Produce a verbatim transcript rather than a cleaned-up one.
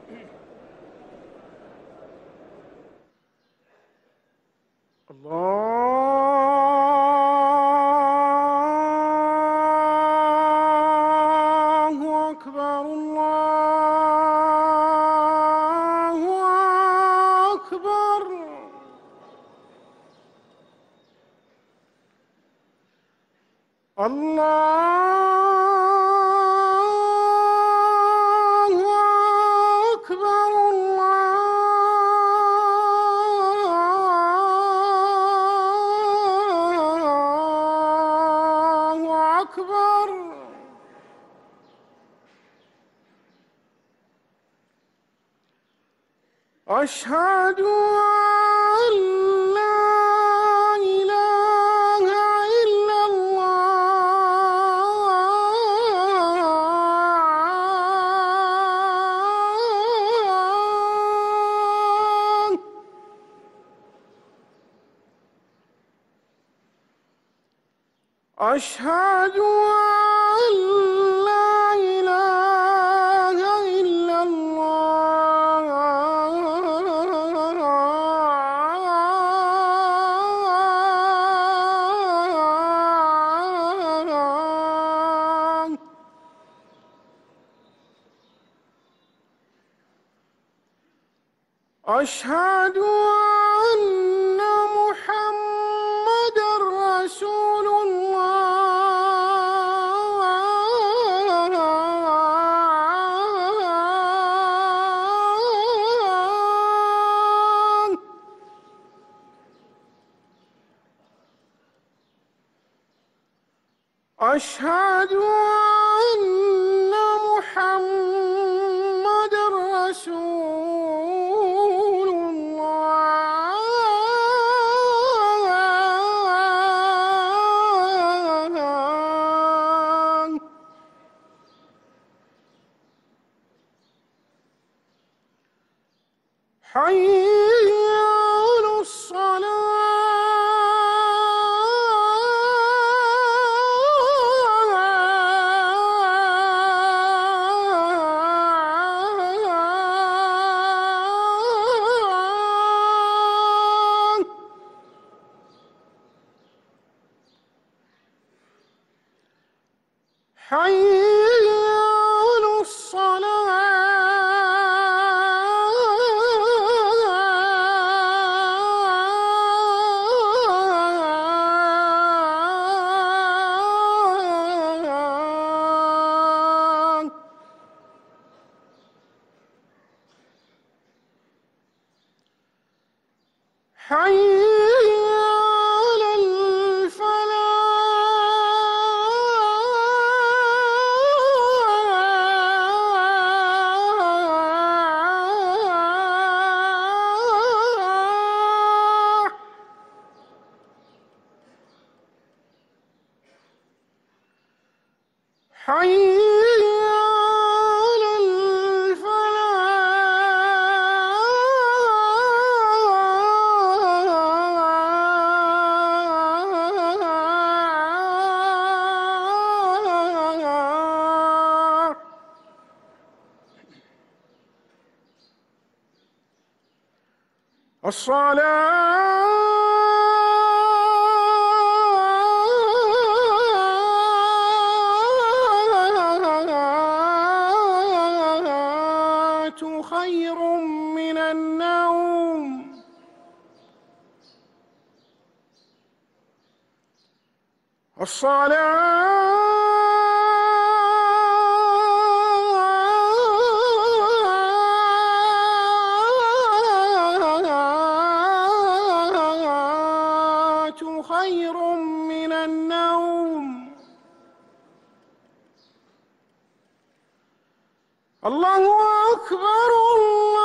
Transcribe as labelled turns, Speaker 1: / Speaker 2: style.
Speaker 1: الله أكبر الله أكبر. الله أكبر الله أكبر. أشهد أن لا إله إلا الله. أشهد أن لا إله إلا الله. أشهد أن محمدًا رسول الله. أشهد أن محمدًا رسول الله. حي على الصلاة. حي على الصلاة. حي على الفلاح. حي على الفلاح. الصلاة خير من النوم. الصلاة خير من النوم. الله أكبر الله